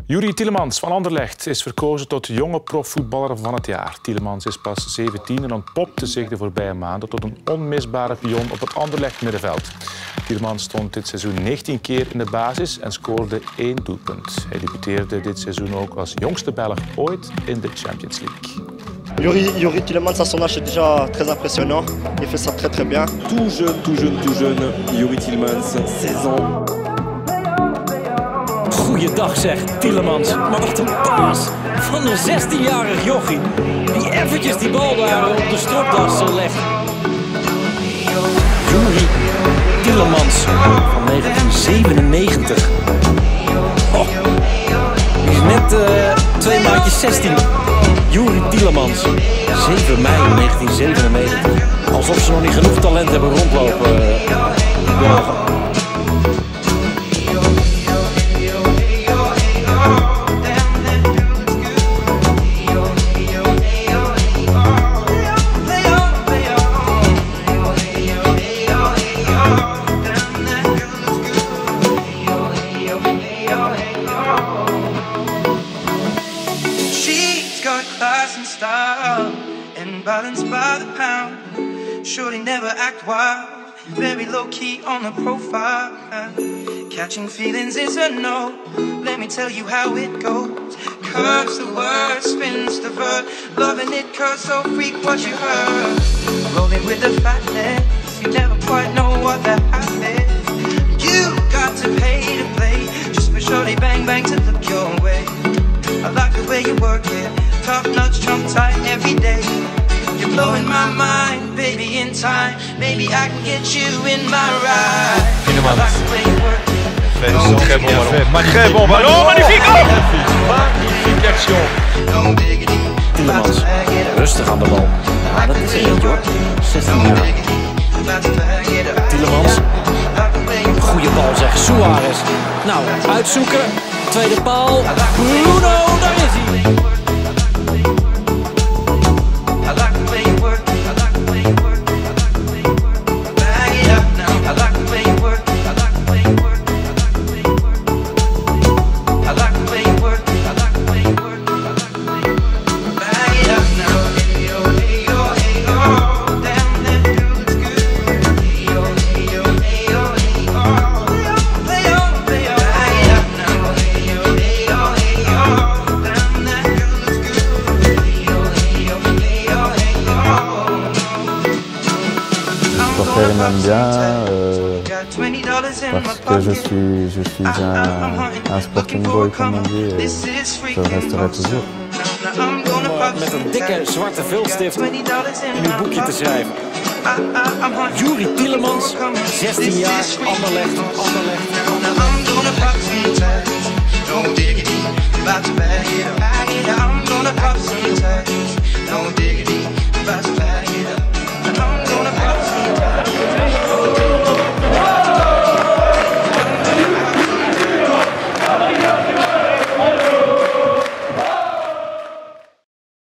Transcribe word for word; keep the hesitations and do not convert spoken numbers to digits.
Yuri Tielemans van Anderlecht is verkozen tot jonge profvoetballer van het jaar. Tielemans is pas zeventien en ontpopte zich de voorbije maanden tot een onmisbare pion op het Anderlecht middenveld. Tielemans stond dit seizoen negentien keer in de basis en scoorde één doelpunt. Hij debuteerde dit seizoen ook als jongste Belg ooit in de Champions League. Yuri, Yuri Tielemans à son âge est déjà très impressionnant. Il fait ça très très bien. Tout jeune, tout jeune, tout jeune. Yuri Tielemans, zes ans. Goeiedag zeg, Tielemans. Maar wat een paas van een zestienjarig jochie die eventjes die bal daar op de stropdas legt. Yuri Tielemans van negentien zevenennegentig. Oh, die is net uh, twee maandjes zestien. Yuri Tielemans, zeven mei negentien zevenennegentig. Alsof ze nog niet genoeg talent hebben rondlopen. Uh, Class and style, and balanced by the pound. Surely never act wild, very low key on the profile. Catching feelings is a no, let me tell you how it goes. Curves the word, spins the verb, loving it cause so freak what you heard. Rolling with the fatness, you never quite know what that happens. You got to pay to play, just for shorty bang bang to look your way. I like the way you work it, top notch, trump tight every day. You're blowing my mind, baby, in time. Maybe I can get you in my ride. I like the way you work it. Fait, oh, très bon ballon. Magnifique. Très bon ballon, magnifique! Oh magnifique action. Tielemans, rustig aan de bal. Maar dat is er eentje hoor, zestien jaar. Tielemans, goede bal zeg, Suarez. Nou, uitzoeken, tweede paal, Bruno, daar is hij. Je m'aime bien euh, parce que je suis, je suis un, un sporting boy comme on dit et je le resterai toujours. Om met een dikke zwarte viltstift in uw boekje te schrijven. Yuri Tielemans, zestien jaar, Anderlecht, Anderlecht.